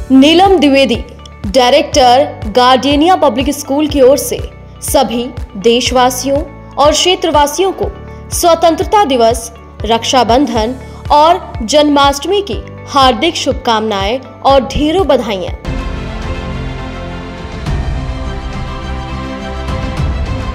नीलम Dwivedi, director Gardenia public school की ओर से सभी देशवासियों और क्षेत्रवासियों को स्वतंत्रता दिवस, रक्षाबंधन और जन्माष्टमी की हार्दिक शुभकामनाएं और ढेरों बधाइयां।